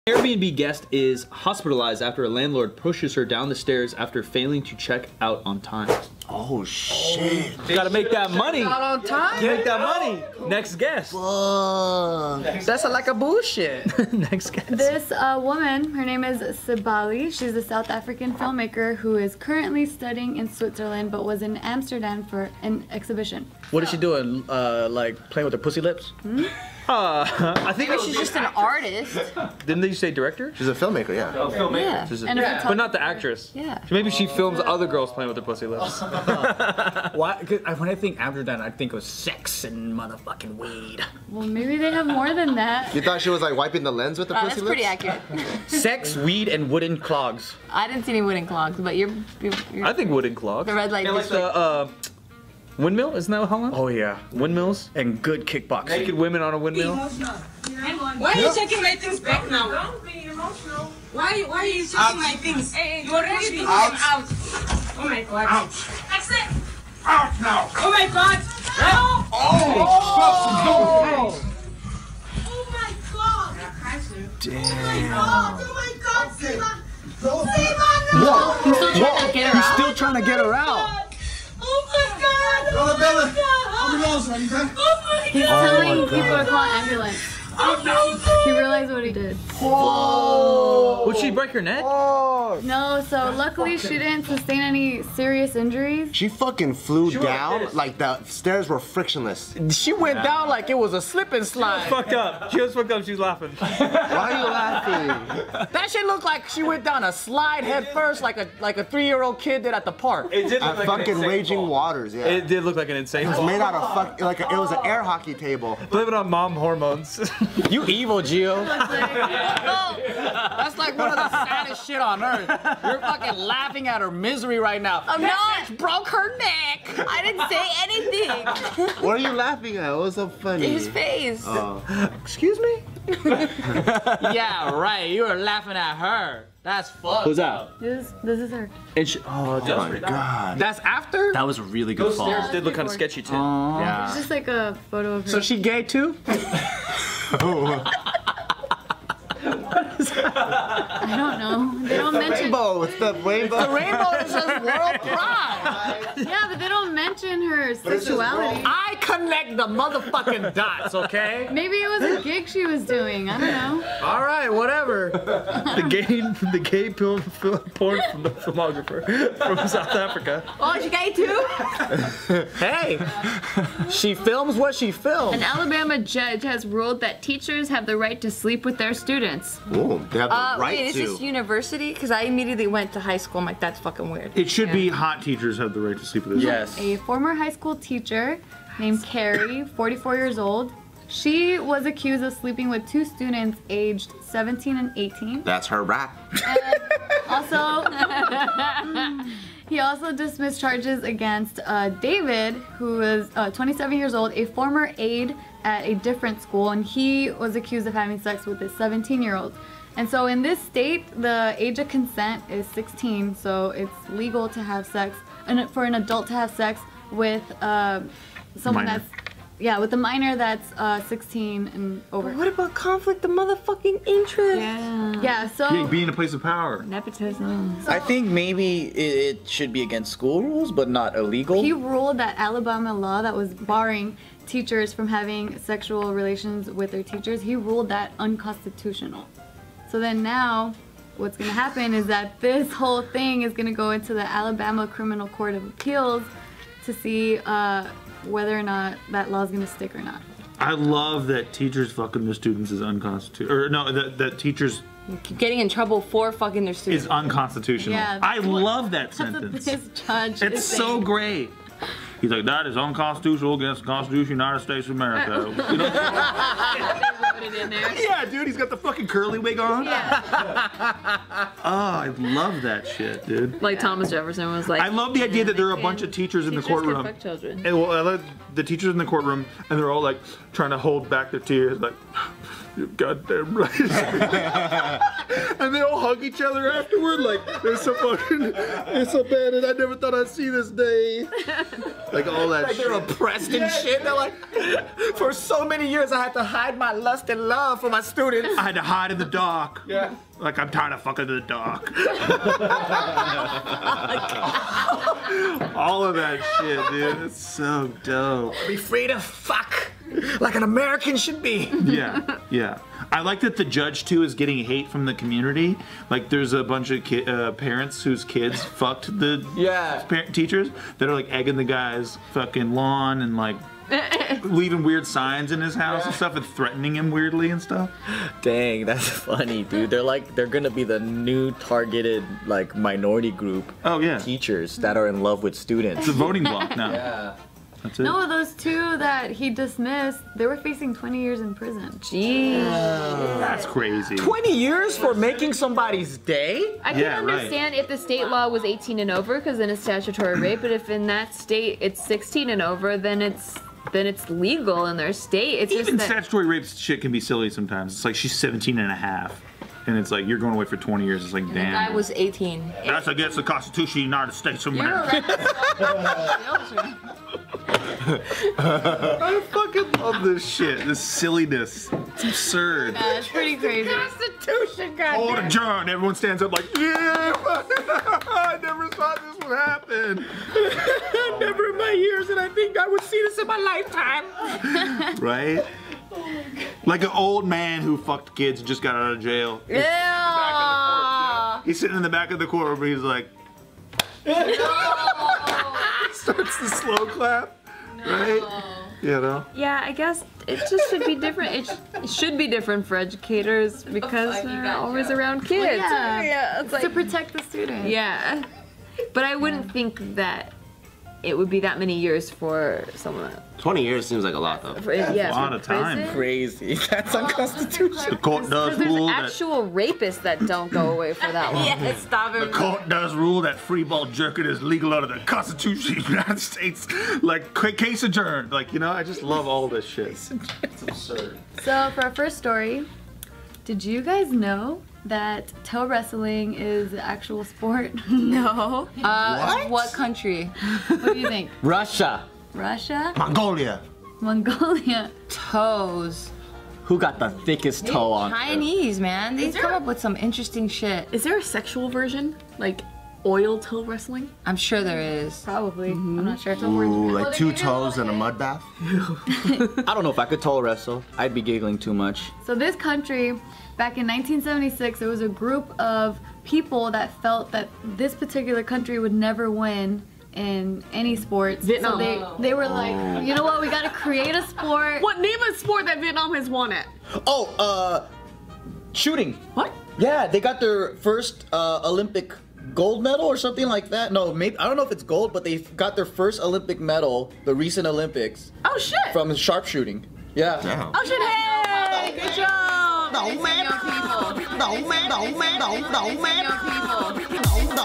Airbnb guest is hospitalized after a landlord pushes her down the stairs after failing to check out on time. Oh shit! You gotta make that money. Not on time. Make that money. Next guest. That's like a bullshit. Next guest. This woman, her name is Sibali. She's a South African filmmaker who is currently studying in Switzerland, but was in Amsterdam for an exhibition. What is she doing? Like playing with her pussy lips? I think Maybe she's just an artist. Didn't they say director? She's a filmmaker, yeah. Oh, filmmaker. Yeah. And a photographer. But not the actress. Yeah. Maybe she films other girls playing with their pussy lips. Why? When I think Amsterdam, I think of sex and motherfucking weed. Well, maybe they have more than that. You thought she was like wiping the lens with the pussy That's lips? pretty accurate. Sex, weed, and wooden clogs. I didn't see any wooden clogs, but you're I think wooden clogs. the red light And like district. the windmill, isn't that how long? Oh yeah. Windmills? And good kickboxing. Naked women on a windmill? Why are you taking my things back now? Don't be emotional. Why are you taking my things? Hey, you already taking them out. Oh my god. Out. That's it. Out now. Oh my god. No. Oh my god. Damn. Oh my god. Siva. He's still trying to get her out. Still trying to get her out. Oh my god. Oh my god. He's telling people to call an ambulance. He realized what he did. Would she break her neck? No, so luckily she didn't sustain any serious injuries. She fucking flew down like the stairs were frictionless. She went down like it was a slip and slide. Fucked up. She was fucked up. She was laughing. Why are you laughing? That shit looked like she went down a slide head first, like a 3-year-old kid did at the park. It did look At like fucking an insane raging fall. waters, yeah. It did look like an insane It's fall. made out of fuck, like it was an air hockey table. Blame it on mom hormones. You evil, Gio. That's like one of the saddest shit on earth. You're fucking laughing at her misery right now. I'm not. Broke her neck. I didn't say anything. What are you laughing at? What was so funny? His face. Excuse me? Yeah, right. You were laughing at her. That's fucked. Who's that? This is her. And she, oh, Oh my god. That's after? That was a really good those fall. stairs did look kind of sketchy too. It's Yeah. just like a photo of her. So she gay too? I don't know. They don't mention. Rainbow, it's the rainbow. The rainbow is just world pride. Yeah, but they don't mention her sexuality. I connect the motherfucking dots, okay? Maybe it was a gig she was doing. I don't know. All right, whatever. The gay porn from the filmographer from South Africa. Oh, she gay too? Hey, she films what she films. An Alabama judge has ruled that teachers have the right to sleep with their students. Ooh, they have the right Wait, is to. this university? Because I immediately went to high school. I'm like, that's fucking weird. It should be hot teachers have the right to sleep with us. Yes. A former high school teacher named Carrie, 44 years old. She was accused of sleeping with 2 students aged 17 and 18. That's her rap. Also, he also dismissed charges against David, who was 27 years old, a former aide at a different school, and he was accused of having sex with a 17-year-old. And so in this state, the age of consent is 16, so it's legal to have sex, and for an adult to have sex with someone Minor. that's, yeah, with a minor that's 16 and over. What about conflict of motherfucking interest? Yeah, so Yeah, be in a place of power. nepotism. I think maybe it should be against school rules, but not illegal. He ruled that Alabama law that was barring teachers from having sexual relations with their teachers, he ruled that unconstitutional. So then now, what's gonna happen is that this whole thing is gonna go into the Alabama Criminal Court of Appeals to see whether or not that law is gonna stick or not. I love that teachers fucking the students is unconstitutional. Or no, that teachers Getting in trouble for fucking their students. is unconstitutional. Yeah, I love that That's what sentence. this judge It's is so saying. great. He's like, that is unconstitutional against the Constitution of the United States of America. You know? Put it in there. Yeah, dude, he's got the fucking curly wig on. Yeah. Oh, I love that shit, dude. Like Thomas Jefferson was like. I love the idea that there are a bunch of teachers in the courtroom. Fuck children. And well, I love the teachers in the courtroom, and they're all like trying to hold back their tears, like, you're goddamn right. And they all hug each other afterward, like, it's so bad, and I never thought I'd see this day. Like all that Like shit. they're oppressed and shit. They're like, For so many years, I had to hide my lust and love for my students. I had to hide in the dark. Yeah. Like, I'm tired of fucking in the dark. All of that shit, dude. It's so dope. Be free to fuck like an American should be. Yeah, yeah. I like that the judge, too, is getting hate from the community. Like, there's a bunch of parents whose kids fucked the teachers that are, like, egging the guy's fucking lawn and, like, leaving weird signs in his house and stuff and threatening him weirdly and stuff. Dang, that's funny, dude. They're gonna be the new targeted, like, minority group. Oh, yeah. Teachers that are in love with students. It's a voting block now. Yeah. That's it. No, those two that he dismissed, they were facing 20 years in prison. Jeez. That's crazy. 20 years for making somebody's day? I can understand if the state law was 18 and over, because then it's statutory rape, but if in that state it's 16 and over, then it's legal in their state. It's Even just that statutory rape shit can be silly sometimes. It's like she's 17 and a half. And it's like, you're going away for 20 years. It's like, The damn. guy was 18. That's against the Constitution of the United States of America. I fucking love this shit. This silliness. It's absurd. Yeah, it's pretty crazy. Constitution, goddamn. Hold adjourn. Everyone stands up like, yeah. I never thought this would happen. Never in my years, and I think I would see this in my lifetime. Right? Like an old man who fucked kids and just got out of jail. Yeah. He's sitting in the back of the courtroom. He's like, starts the slow clap. Right? You know? yeah, I guess it just should be different. It should be different for educators because they're always around kids. Yeah, it's to protect the student. Yeah, but I wouldn't think that it would be that many years for someone. 20 years seems like a lot, though. That's a lot of time. Crazy. That's unconstitutional. The court does There's rule that. actual rapists that don't go away for that long. Yeah, stop The it. court does rule that free ball jerking is legal under the Constitution of the United States. Like, case adjourned. Like, you know, I just love all this shit. It's absurd. So for our first story, did you guys know that toe wrestling is an actual sport? No. What country? What do you think? Russia. Russia? Mongolia. Mongolia? Toes. Who got the thickest toe on? Chinese, man. They come up with some interesting shit. Is there a sexual version? Like oil toe wrestling? I'm sure there is. Probably. I'm not sure. Ooh, like 2 toes and a mud bath. I don't know if I could toe wrestle. I'd be giggling too much. So this country, back in 1976, there was a group of people that felt that this particular country would never win in any sports. Vietnam. So they were like, you know what, we gotta create a sport. What, name a sport that Vietnam has won at? Oh, shooting. What? Yeah, they got their first Olympic gold medal or something like that. No, maybe I don't know if it's gold, but they got their first Olympic medal, the recent Olympics, Oh shit! from sharpshooting. Yeah. Damn. Oh shit! Hey! Good job! Don't man. Don't man, don't man, don't man.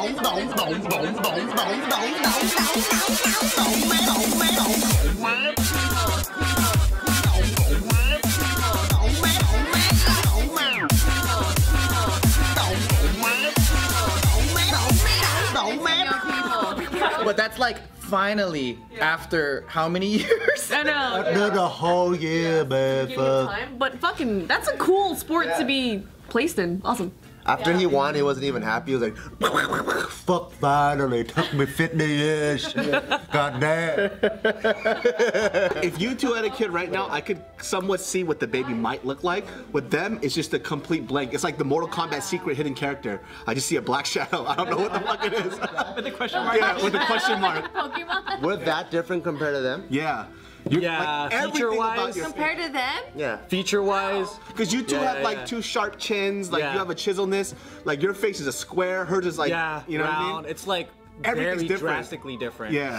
But that's like finally after how many years? I know. After the whole year, man. Give you time, but fucking, that's a cool sport to be placed in. Awesome. After he won, he wasn't even happy. He was like, fuck, finally. It took me 50 years. God damn. If you two had a kid right now, I could somewhat see what the baby might look like. With them, it's just a complete blank. It's like the Mortal Kombat secret hidden character. I just see a black shadow. I don't know what the fuck it is. With the question mark. Yeah, with a question mark. Pokemon? We're that different compared to them? Yeah. Yeah, feature-wise. Compared to them? Yeah. Feature-wise. Because you two have like two sharp chins, like Yeah. you have a chiselness. Like your face is a square, hers is like, Yeah, you know what I round. mean? It's like Everything's very different. drastically different. Yeah.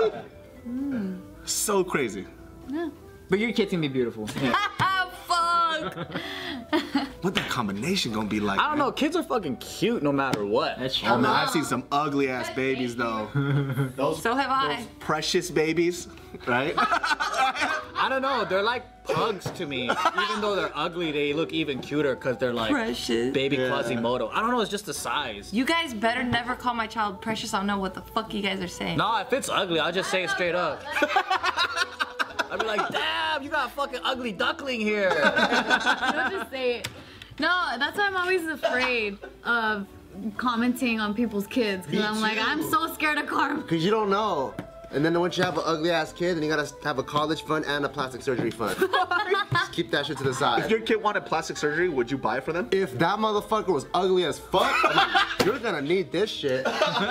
So crazy. But your kid can be beautiful. Fuck! What that combination gonna be like? I don't know, kids are fucking cute no matter what. That's true. Oh man, I've seen some ugly ass babies though. So have I. Precious babies, right? I don't know, they're like pugs to me. Even though they're ugly, they look even cuter because they're like Precious. baby Quasimodo. I don't know, it's just the size. You guys better never call my child precious. I don't know what the fuck you guys are saying. No, if it's ugly, I'll just say it straight up. be like, damn, you got a fucking ugly duckling here. Don't just say it. No, that's why I'm always afraid of commenting on people's kids. Because I'm like, I'm so scared of karma. Because you don't know. And then once you have an ugly ass kid, then you gotta have a college fund and a plastic surgery fund. Just keep that shit to the side. If your kid wanted plastic surgery, would you buy it for them? If that motherfucker was ugly as fuck, you're gonna need this shit.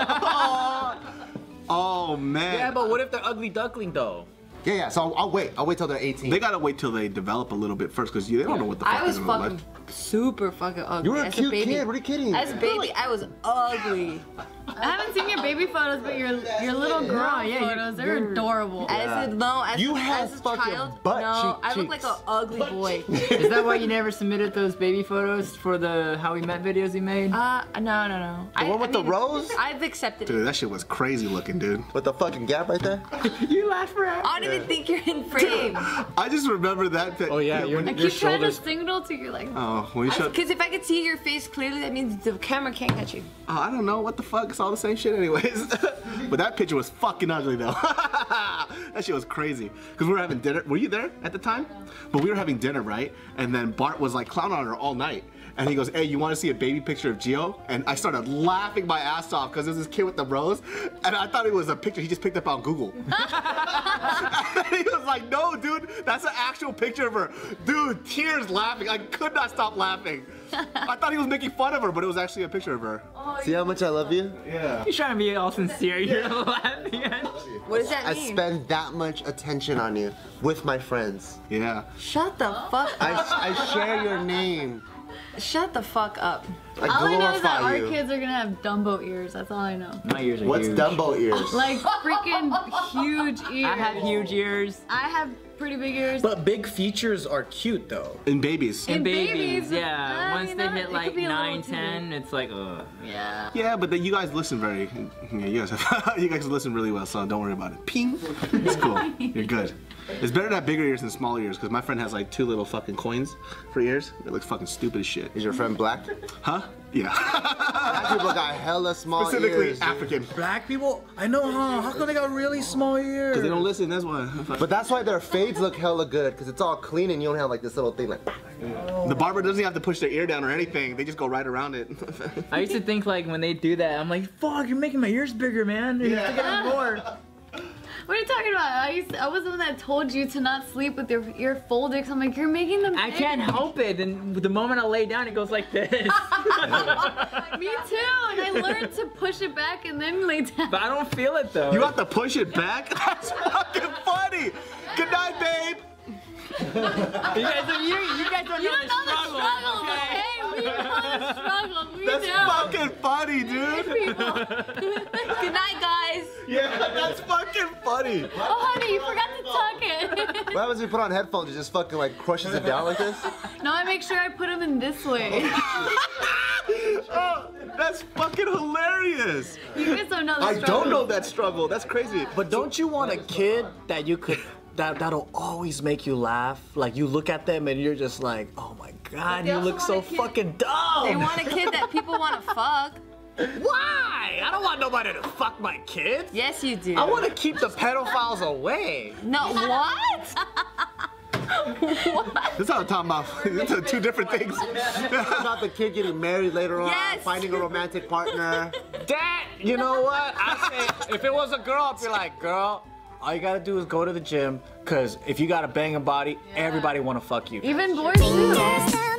Oh man. Yeah, but what if they're ugly duckling though? Yeah, so I'll wait. I'll wait till they're 18. They gotta wait till they develop a little bit first, because they don't know what the fuck I was they're gonna fucking super fucking ugly. You were a as cute baby. kid. What are you kidding? As a baby, I was ugly. I haven't seen your baby photos, but your little girl photos, they're adorable. As You have as a fucking child, butt no, I cheeks. look like an ugly boy. Is that why you never submitted those baby photos for the How We Met videos you made? No. The one with the rose? I've accepted Dude, it. that shit was crazy looking, dude. With the fucking gap right there? You laugh forever. I don't even think you're in frame. I just remember that. Oh yeah, I keep trying to signal to you like. Oh, when you showed. Because if I could see your face clearly, that means the camera can't catch you. Oh, I don't know what the fuck. It's all the same shit, anyways. But that picture was fucking ugly, though. That shit was crazy. Because we were having dinner. Were you there at the time? But we were having dinner, right? And then Bart was like clowning on her all night. And he goes, hey, you want to see a baby picture of Gio? And I started laughing my ass off because there's this kid with the rose. And I thought it was a picture he just picked up on Google. And he was like, no, dude, that's an actual picture of her. Dude, tears laughing. I could not stop laughing. I thought he was making fun of her, but it was actually a picture of her. See how much I love you? Yeah. You're trying to be all sincere. You're laughing at What does that I mean? spend that much attention on you with my friends. Yeah. Shut the fuck up. I share your name. Shut the fuck up. I All I know is that glorify our you. kids are gonna have Dumbo ears. That's all I know. My ears are What's huge. Dumbo ears? Like freaking huge ears. I have huge ears. I have pretty big ears. But big features are cute though. In babies. In And babies, babies, yeah. I Once mean, they that- hit it like could be a little 9, too 10, it's like, ugh. Yeah. Yeah, but then you guys listen very. Yeah, you guys, you guys listen really well, so don't worry about it. Ping. It's cool. You're good. It's better to have bigger ears than smaller ears, because my friend has like 2 little fucking coins for ears. It looks fucking stupid as shit. Is your friend black? Huh? Yeah. Black people got hella small Specifically ears. African. Black people? I know, huh? How come they got really small ears? Because they don't listen, that's why. But that's why their fades look hella good, because it's all clean and you don't have like this little thing like. The barber doesn't have to push their ear down or anything. They just go right around it. I used to think like when they do that, I'm like, fuck, you're making my ears bigger, man. You're getting more. What are you talking about? I was the one that told you to not sleep with your ear folded. Cause I'm like, you're making them. I big. can't help it. And the moment I lay down, it goes like this. Me too. And I learned to push it back and then lay down. But I don't feel it though. You have to push it back? That's fucking funny. Good night, babe. You guys don't know the struggle. Okay, we know the struggle. We That's know. fucking funny, dude. Good night, guys. Yeah, that's fucking funny. Oh, honey, you forgot to tuck it. What happens if you put on headphones? It just fucking like crushes it down like this? No, I make sure I put them in this way. Oh, that's fucking hilarious. You guys don't know the I struggle. don't know that struggle. That's crazy. But don't you want a kid that you could that'll always make you laugh? Like you look at them and you're just like, oh my god, They you also look so want a kid- fucking dumb. They want a kid that people want to fuck. Why? I don't want nobody to fuck my kids. Yes, you do. I want to keep the pedophiles away. No, what? This is what I'm talking about. These are 2 different things. About the kid getting married later on, Yes. finding a romantic partner. Dad, you know what? I say, if it was a girl, I'd be like, girl, all you gotta do is go to the gym, cause if you got a banging body, everybody wanna fuck you. Even boys too.